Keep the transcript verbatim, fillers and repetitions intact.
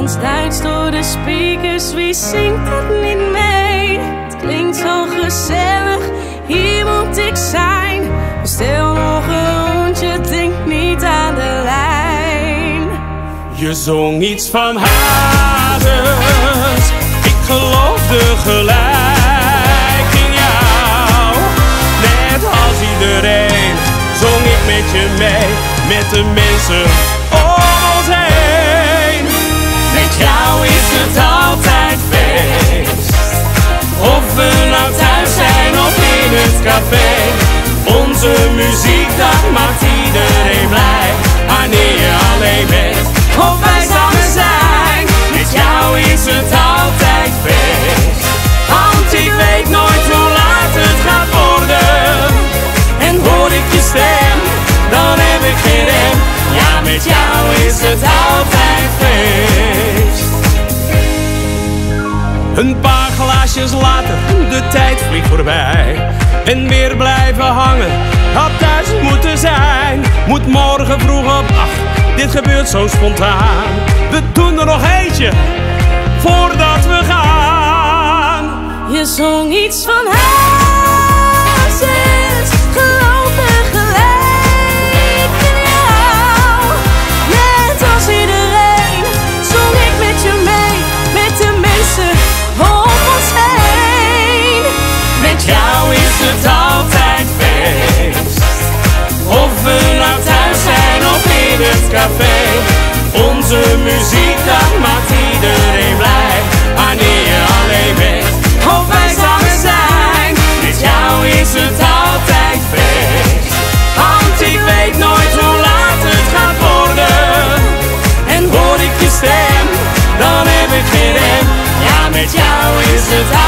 Frans Duijts door de speakers, wie zingt het niet mee? Het klinkt zo gezellig, hier moet ik zijn. Bestel nog een rondje, denk niet aan de lijn. Je zong iets van Hades, ik geloofde gelijk in jou. Net als iedereen zong ik met je mee, met de mensen om ons heen. Met jou is het altijd feest, of we nou thuis zijn of in het café. Onze muziek, dat maakt iedereen blij. Wanneer je alleen bent of wij samen zijn, met jou is het altijd feest. Want ik weet nooit hoe laat het gaat worden. En hoor ik je stem, dan heb ik geen rem. Ja, met jou is het altijd feest. Een paar glaasjes later, de tijd vliegt voorbij. En weer blijven hangen, had thuis moeten zijn. Moet morgen vroeg op acht, dit gebeurt zo spontaan. We doen er nog eentje, voordat we gaan. Je zong iets van Hazes, geloofde gelijk in jou. Net als iedereen zong ik met je mee, met de mensen om ons heen. Met jou is het altijd feest, of we nou thuis zijn of in het café. Onze muziek, dat maakt iedereen blij. Wanneer je alleen bent of wij samen zijn, met jou is het altijd feest. Want ik weet nooit hoe laat het gaat worden. En hoor ik je stem, dan heb ik geen rem. Ja, met jou is het altijd